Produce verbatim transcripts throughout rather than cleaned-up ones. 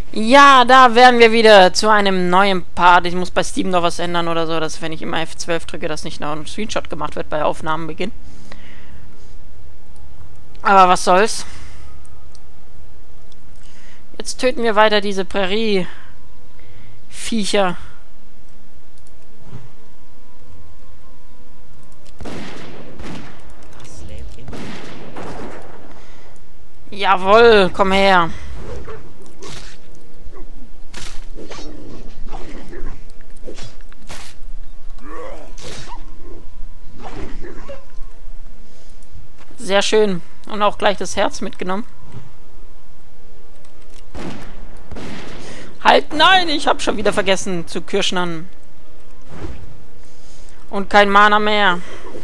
Ja, da wären wir wieder zu einem neuen Part. Ich muss bei Steam noch was ändern oder so, dass wenn ich immer F zwölf drücke, dass nicht noch ein Screenshot gemacht wird bei Aufnahmenbeginn. Aber was soll's. Jetzt töten wir weiter diese Prärie-Viecher. Jawohl, komm her. Sehr schön. Und auch gleich das Herz mitgenommen. Halt, nein, ich habe schon wieder vergessen zu kirschnern. Und kein Mana mehr.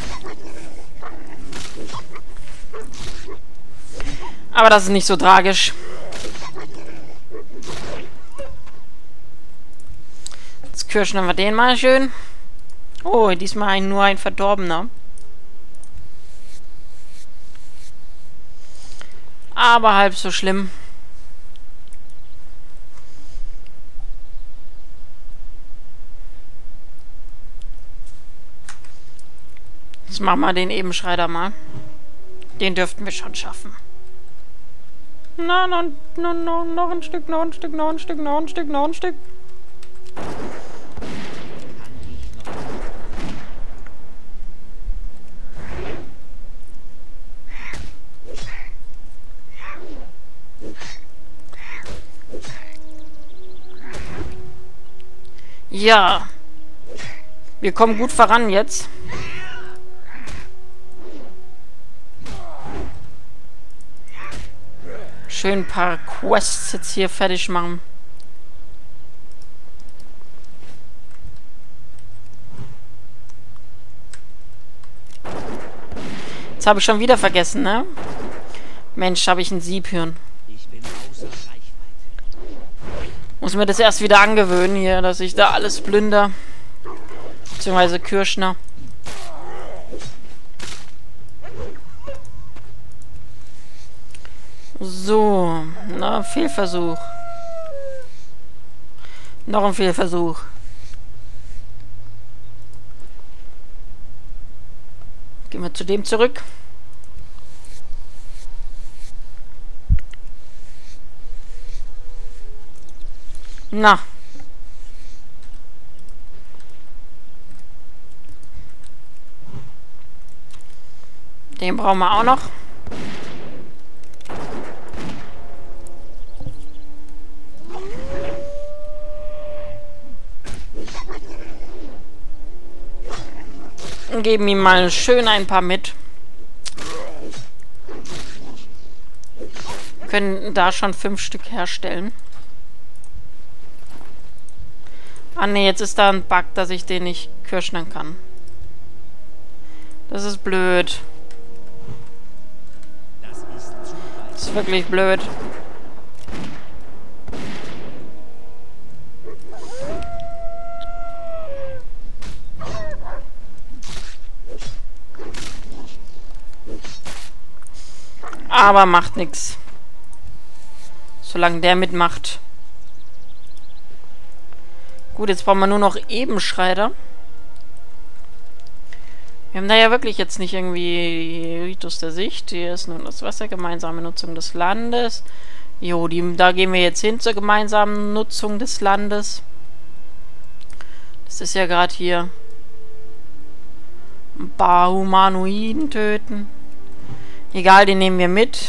Aber das ist nicht so tragisch. Jetzt kirschnern wir den mal schön. Oh, diesmal ein, nur ein Verdorbener. Aber halb so schlimm. Jetzt machen wir den Ebenschreider mal. Den dürften wir schon schaffen. Na, noch, noch, noch, noch ein Stück, noch ein Stück, noch ein Stück, noch ein Stück, noch ein Stück. Ja. Wir kommen gut voran jetzt. Schön ein paar Quests jetzt hier fertig machen. Jetzt habe ich schon wieder vergessen, ne? Mensch, habe ich ein Siebhirn. Muss mir das erst wieder angewöhnen hier, dass ich da alles plünder. Beziehungsweise Kirschner. So, na, Fehlversuch. Noch ein Fehlversuch. Gehen wir zu dem zurück. Na. Den brauchen wir auch noch. Und geben ihm mal schön ein paar mit. Können da schon fünf Stück herstellen. Ah ne, jetzt ist da ein Bug, dass ich den nicht kirschnern kann. Das ist blöd. Das ist wirklich blöd. Aber macht nichts. Solange der mitmacht. Gut, jetzt brauchen wir nur noch Ebenschreider. Wir haben da ja wirklich jetzt nicht irgendwie Ritus der Sicht. Hier ist nun das Wasser, gemeinsame Nutzung des Landes. Jo, die, da gehen wir jetzt hin zur gemeinsamen Nutzung des Landes. Das ist ja gerade hier. Ein paar Humanoiden töten. Egal, den nehmen wir mit.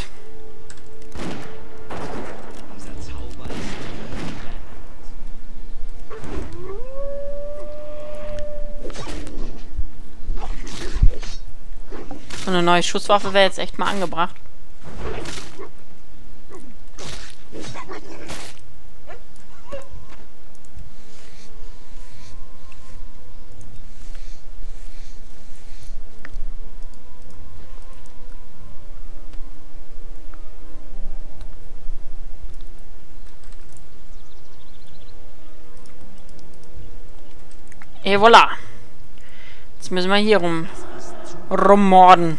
So eine neue Schusswaffe wäre jetzt echt mal angebracht. Et voilà. Jetzt müssen wir hier rum rummorden.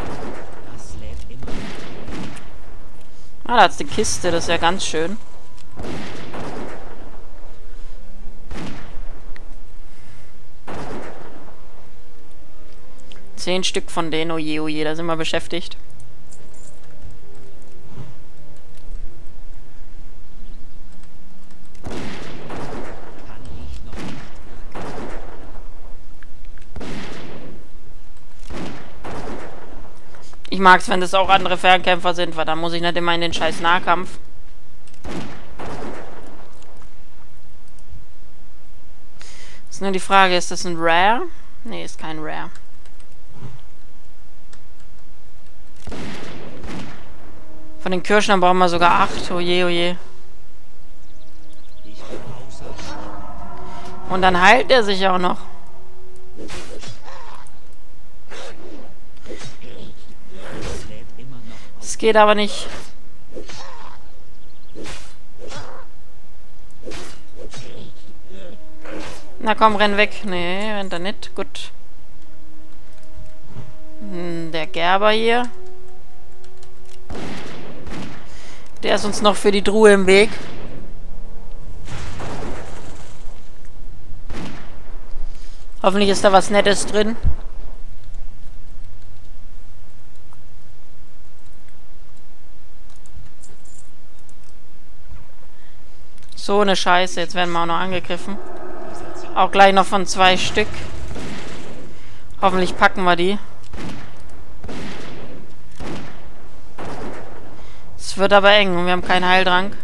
Ah, da hat's eine Kiste, das ist ja ganz schön. Zehn Stück von denen, oje, oje, da sind wir beschäftigt. Ich mag's, wenn das auch andere Fernkämpfer sind, weil dann muss ich nicht immer in den scheiß Nahkampf. Ist nur die Frage, ist das ein Rare? Nee, ist kein Rare. Von den Kirschen brauchen wir sogar acht. Oje, oje. Und dann heilt er sich auch noch. Es geht aber nicht. Na komm, renn weg. Nee, rennt er nicht. Gut. Hm, der Gerber hier. Der ist uns noch für die Truhe im Weg. Hoffentlich ist da was Nettes drin. So eine Scheiße. Jetzt werden wir auch noch angegriffen. Auch gleich noch von zwei Stück. Hoffentlich packen wir die. Es wird aber eng und wir haben keinen Heiltrank.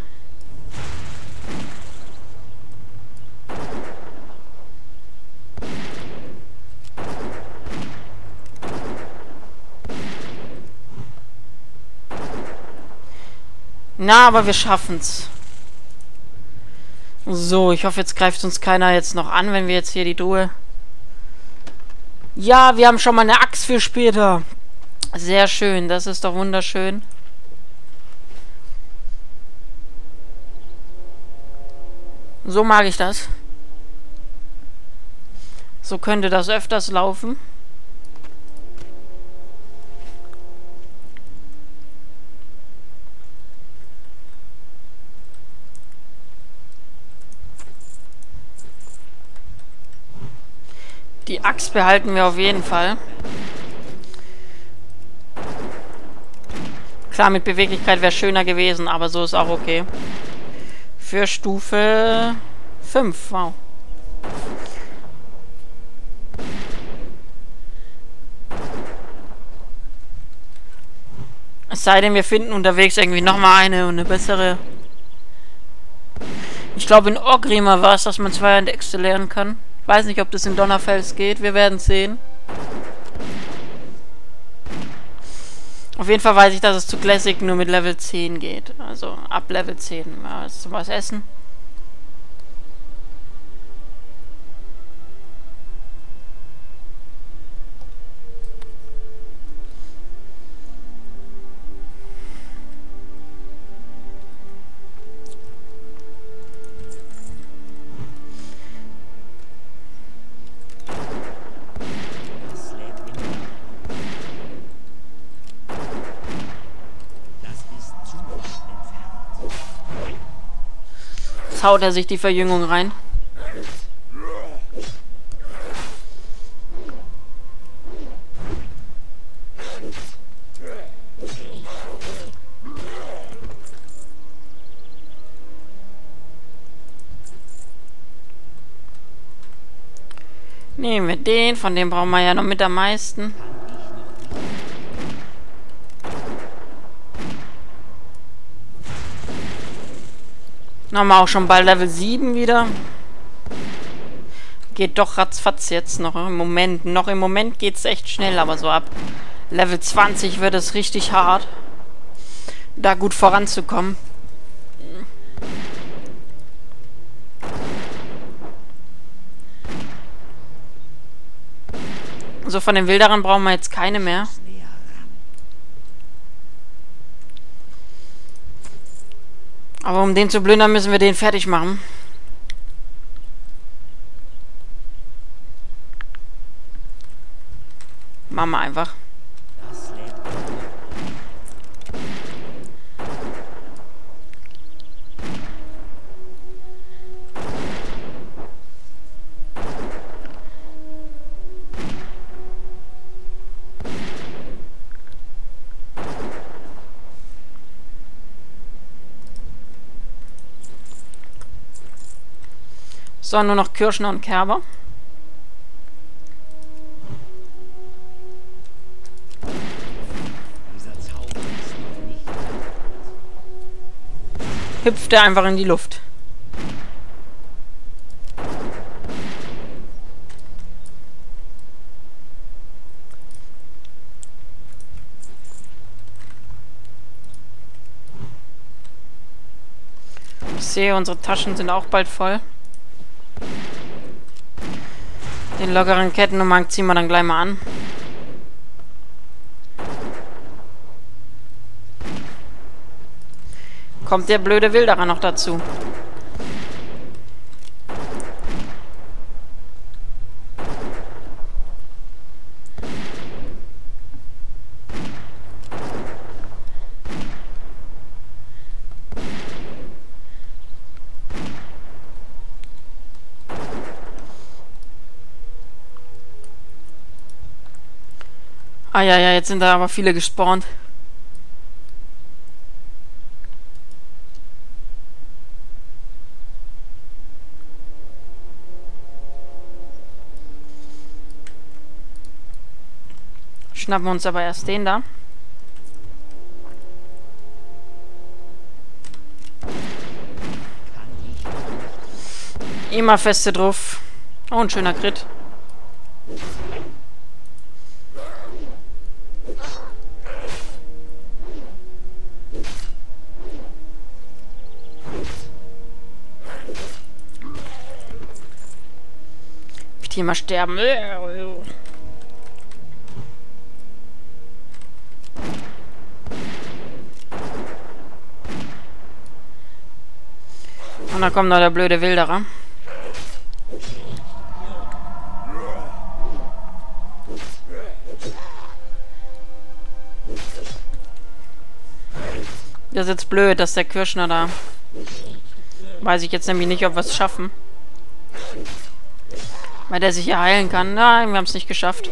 Na, aber wir schaffen's. So, ich hoffe, jetzt greift uns keiner jetzt noch an, wenn wir jetzt hier die Truhe... Ja, wir haben schon mal eine Axt für später. Sehr schön, das ist doch wunderschön. So mag ich das. So könnte das öfters laufen. Die Axt behalten wir auf jeden Fall. Klar, mit Beweglichkeit wäre schöner gewesen, aber so ist auch okay. Für Stufe fünf. Wow. Es sei denn, wir finden unterwegs irgendwie nochmal eine und eine bessere. Ich glaube, in Orgrimmar war es, dass man Zweihand-Äxte lernen kann. Weiß nicht, ob das in Donnerfels geht. Wir werden sehen. Auf jeden Fall weiß ich, dass es zu Classic nur mit Level zehn geht. Also ab Level zehn. Ja, jetzt zum was essen. Jetzt haut er sich die Verjüngung rein. Nehmen wir den, von dem brauchen wir ja noch mit am meisten. Dann haben wir auch schon bei Level sieben wieder. Geht doch ratzfatz jetzt noch im Moment. Noch im Moment geht es echt schnell, aber so ab Level zwanzig wird es richtig hart, da gut voranzukommen. So, von den Wilderern brauchen wir jetzt keine mehr. Aber um den zu plündern, müssen wir den fertig machen. Machen wir einfach. So, nur noch Kirschner und Kerber. Hüpft er einfach in die Luft. Ich sehe, unsere Taschen sind auch bald voll. Den lockeren Kettenumhang ziehen wir dann gleich mal an. Kommt der blöde Wilderer noch dazu? Ah ja, ja, jetzt sind da aber viele gespawnt. Schnappen wir uns aber erst den da. Immer feste drauf. Oh, ein schöner Crit. Ich hier mal sterben. Und dann kommt noch der blöde Wilderer. Das ist jetzt blöd, dass der Kirschner da... Weiß ich jetzt nämlich nicht, ob wir es schaffen. Weil der sich ja heilen kann. Nein, wir haben es nicht geschafft.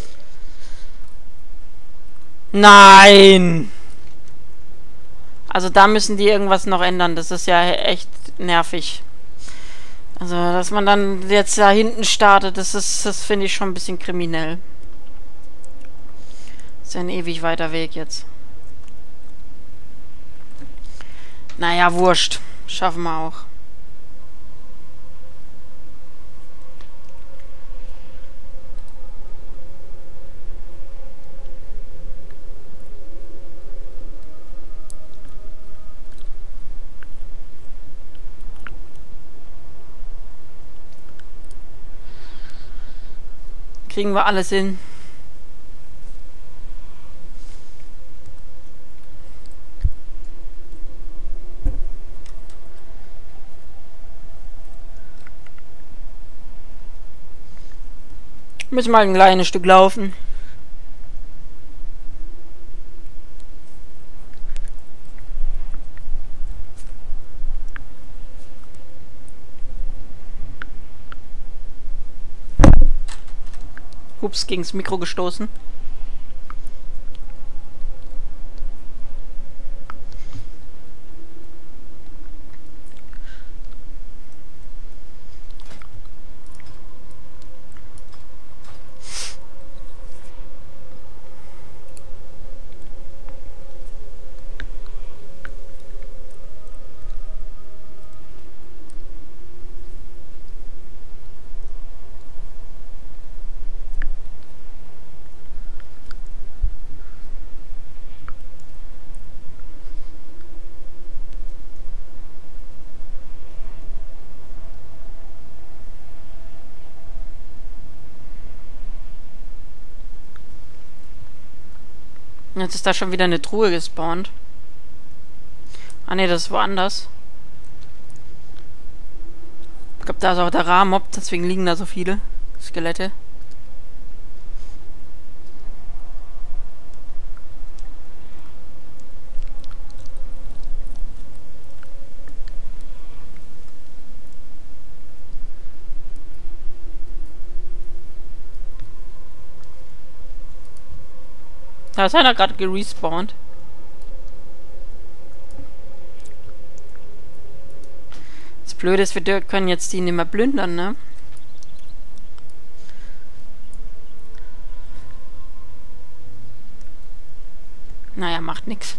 Nein! Also da müssen die irgendwas noch ändern. Das ist ja echt nervig. Also, dass man dann jetzt da hinten startet, das ist, das finde ich schon ein bisschen kriminell. Ist ja ein ewig weiter Weg jetzt. Naja, wurscht. Schaffen wir auch. Kriegen wir alles hin. Müssen mal ein kleines Stück laufen. Ups, gegen's Mikro gestoßen. Jetzt ist da schon wieder eine Truhe gespawnt. Ah ne, das ist woanders. Ich glaube, da ist auch der Ra-Mob, deswegen liegen da so viele Skelette. Da ist einer gerade gerespawnt. Das Blöde ist, wir können jetzt die nicht mehr plündern, ne? Naja, macht nix.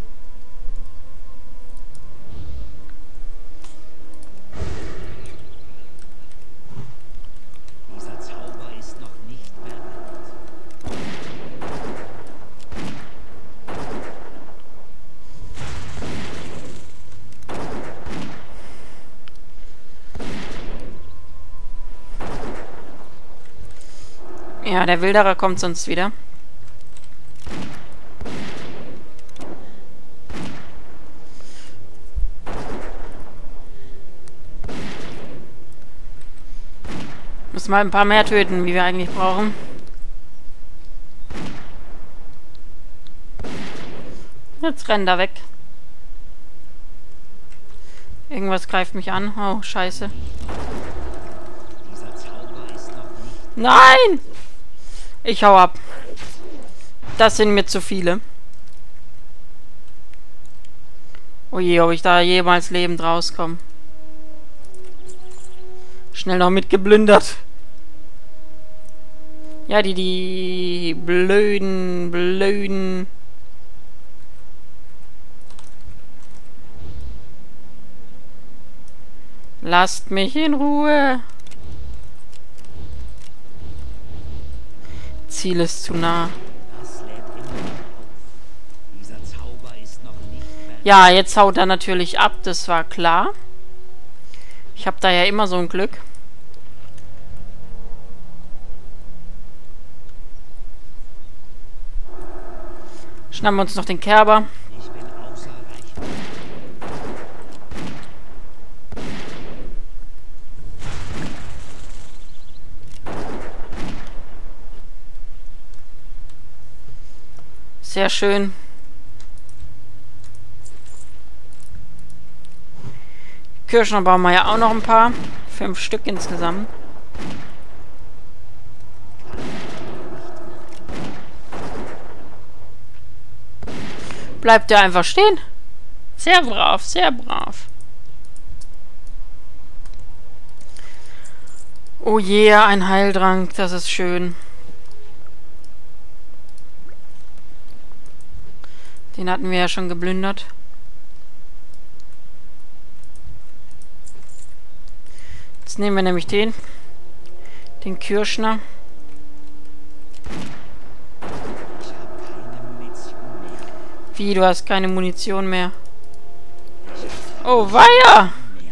Dieser Zauber ist noch nicht bereit. Ja, der Wilderer kommt sonst wieder. Müssen mal ein paar mehr töten, wie wir eigentlich brauchen. Jetzt rennt er weg. Irgendwas greift mich an. Oh, scheiße. Dieser Zauber ist noch nicht. Nein! Ich hau ab. Das sind mir zu viele. Oh je, ob ich da jemals lebend rauskomme. Schnell noch mitgeblündert. Ja, die, die blöden, blöden. Lasst mich in Ruhe. Ziel ist zu nah. Das lädt immer noch auf. Dieser Zauber ist noch nicht bereit. Ja, jetzt haut er natürlich ab, das war klar. Ich habe da ja immer so ein Glück. Schnappen wir uns noch den Kerber. Ich bin außer Reichweite. Sehr schön. Kirschen brauchen wir ja auch noch ein paar. Fünf Stück insgesamt. Bleibt er einfach stehen. Sehr brav, sehr brav. Oh je, yeah, ein Heiltrank, das ist schön. Den hatten wir ja schon geplündert. Jetzt nehmen wir nämlich den. Den Kirschner. Ich habe keine Munition mehr. Wie, du hast keine Munition mehr? Oh, weia! Mehr.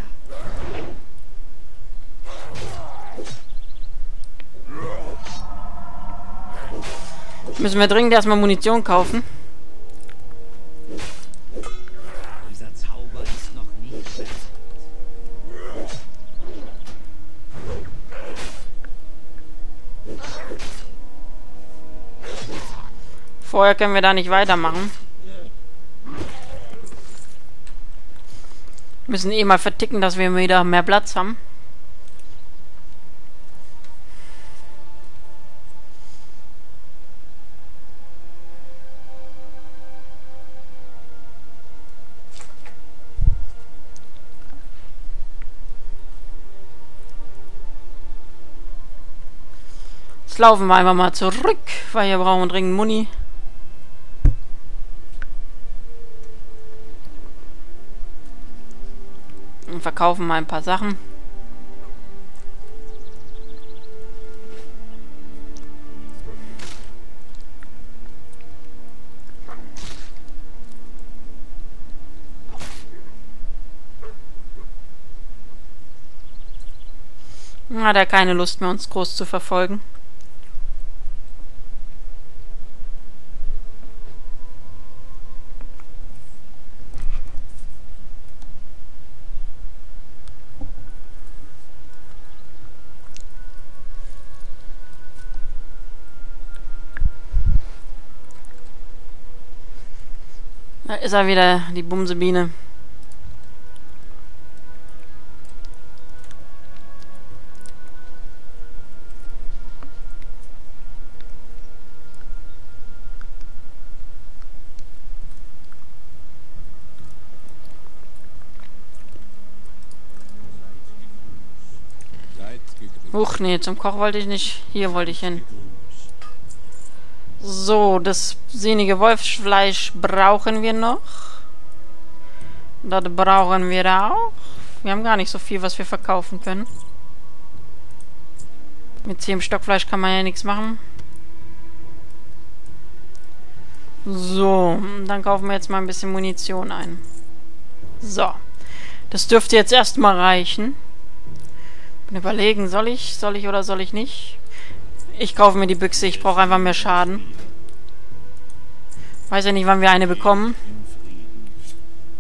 Müssen wir dringend erstmal Munition kaufen. Dieser Zauber ist noch nicht bereit. Vorher können wir da nicht weitermachen. Müssen eh mal verticken, dass wir wieder mehr Platz haben. Jetzt laufen wir einfach mal zurück, weil wir brauchen dringend Muni. Und verkaufen mal ein paar Sachen. Hat er keine Lust mehr, uns groß zu verfolgen. Da ist er wieder, die Bumsebiene. Huch, nee, zum Koch wollte ich nicht. Hier wollte ich hin. So, das sehnige Wolfsfleisch brauchen wir noch. Das brauchen wir auch. Wir haben gar nicht so viel, was wir verkaufen können. Mit zehn Stockfleisch kann man ja nichts machen. So, dann kaufen wir jetzt mal ein bisschen Munition ein. So. Das dürfte jetzt erstmal reichen. Bin überlegen, soll ich, soll ich oder soll ich nicht? Ich kaufe mir die Büchse, ich brauche einfach mehr Schaden. Weiß ja nicht, wann wir eine bekommen.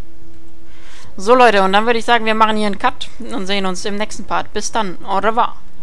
So Leute, und dann würde ich sagen, wir machen hier einen Cut und sehen uns im nächsten Part. Bis dann, au revoir.